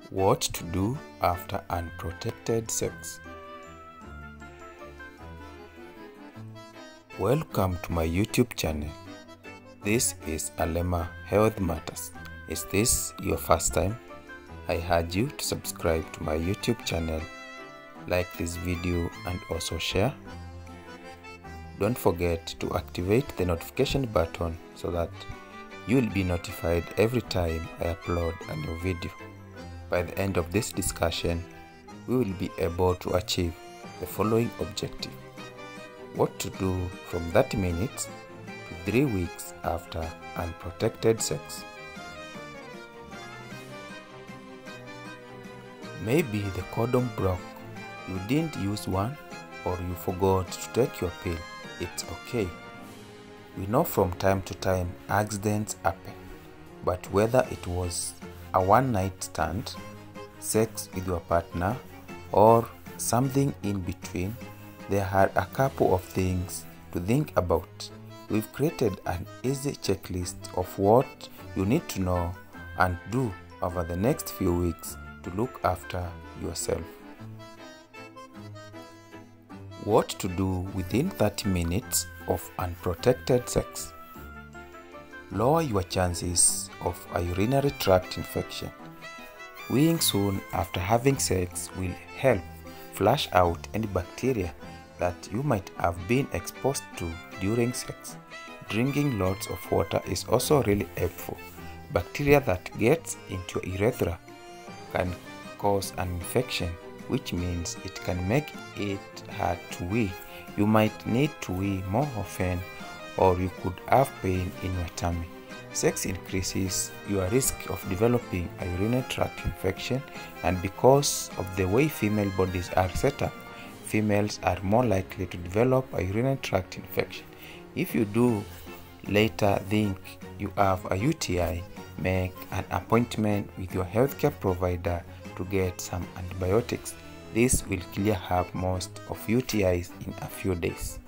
What to do after unprotected sex. Welcome to my YouTube channel. This is Alema Health Matters. Is this your first time? I urge you to subscribe to my YouTube channel, like this video and also share. Don't forget to activate the notification button so that you will be notified every time I upload a new video. By the end of this discussion, we will be able to achieve the following objective: what to do from 30 minutes to 3 weeks after unprotected sex. Maybe the condom broke, you didn't use one, or you forgot to take your pill. It's okay. We know from time to time accidents happen, but whether it was a one-night stand, sex with your partner, or something in between, there are a couple of things to think about. We've created an easy checklist of what you need to know and do over the next few weeks to look after yourself. What to do within 30 minutes of unprotected sex. Lower your chances of a urinary tract infection. Weeing soon after having sex will help flush out any bacteria that you might have been exposed to during sex. Drinking lots of water is also really helpful. Bacteria that gets into your urethra can cause an infection, which means it can make it hard to wee. You might need to wee more often, or you could have pain in your tummy. Sex increases your risk of developing a urinary tract infection, and because of the way female bodies are set up, females are more likely to develop a urinary tract infection. If you do later think you have a UTI, make an appointment with your healthcare provider to get some antibiotics. This will clear up most of UTIs in a few days.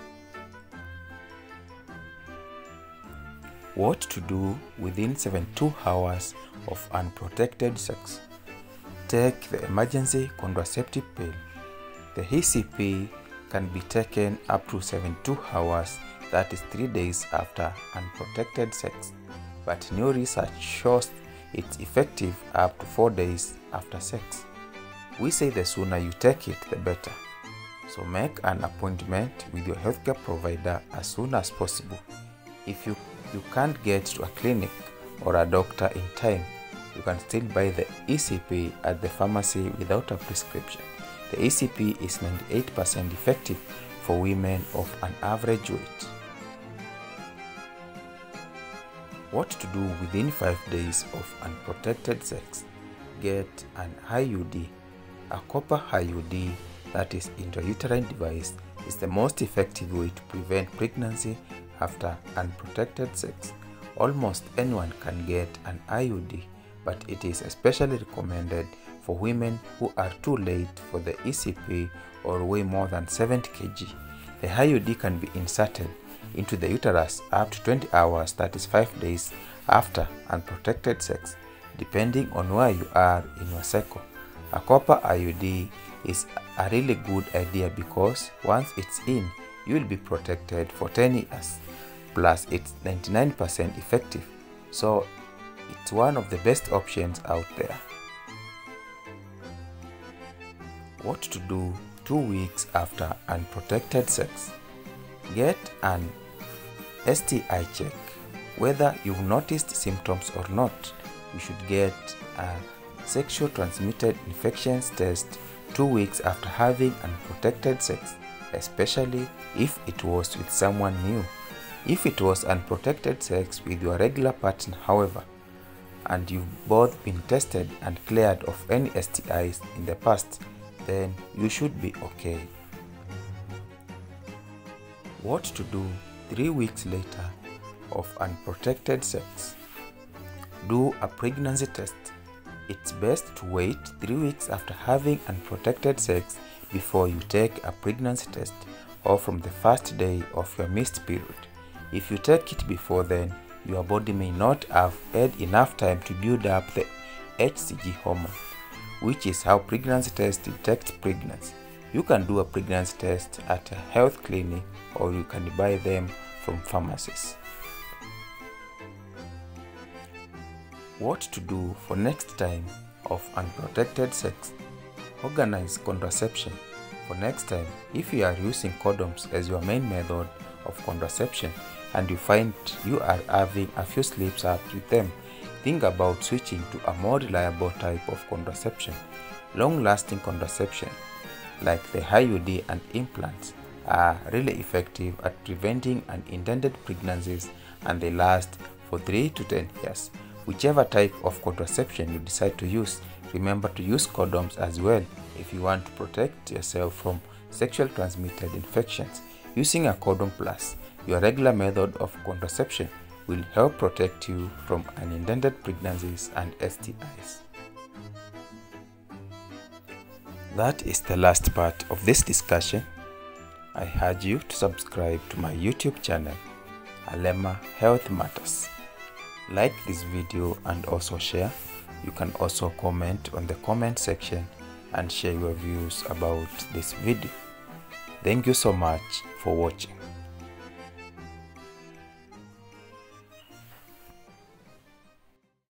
What to do within 72 hours of unprotected sex. Take the emergency contraceptive pill. The ECP can be taken up to 72 hours, that is 3 days after unprotected sex. But new research shows it's effective up to 4 days after sex. We say the sooner you take it, the better. So make an appointment with your healthcare provider as soon as possible. If you can't get to a clinic or a doctor in time, you can still buy the ECP at the pharmacy without a prescription. The ECP is 98% effective for women of an average weight. What to do within 5 days of unprotected sex. Get an IUD. A copper IUD, that is intrauterine device, is the most effective way to prevent pregnancy after unprotected sex. Almost anyone can get an IUD, but it is especially recommended for women who are too late for the ECP or weigh more than 70 kg. The IUD can be inserted into the uterus up to 20 hours, that is 5 days after unprotected sex, depending on where you are in your cycle. A copper IUD is a really good idea because once it's in, you will be protected for 10 years. Plus, it's 99% effective, so it's one of the best options out there. What to do 2 weeks after unprotected sex. Get an STI check. Whether you've noticed symptoms or not, you should get a sexual transmitted infections test 2 weeks after having unprotected sex, especially if it was with someone new. If it was unprotected sex with your regular partner, however, and you've both been tested and cleared of any STIs in the past, then you should be okay. What to do 3 weeks later of unprotected sex. Do a pregnancy test. It's best to wait 3 weeks after having unprotected sex before you take a pregnancy test, or from the first day of your missed period. If you take it before then, your body may not have had enough time to build up the HCG hormone. which is how pregnancy test detects pregnancy. You can do a pregnancy test at a health clinic or you can buy them from pharmacies. What to do for next time of unprotected sex. Organize contraception. For next time, if you are using condoms as your main method of contraception and you find you are having a few slip-ups with them, think about switching to a more reliable type of contraception. Long-lasting contraception, like the IUD and implants, are really effective at preventing unintended pregnancies and they last for 3 to 10 years. Whichever type of contraception you decide to use, remember to use condoms as well if you want to protect yourself from sexually transmitted infections. Using a condom plus your regular method of contraception will help protect you from unintended pregnancies and STIs. That is the last part of this discussion. I urge you to subscribe to my YouTube channel, Alema Health Matters. Like this video and also share. You can also comment on the comment section and share your views about this video. Thank you so much for watching.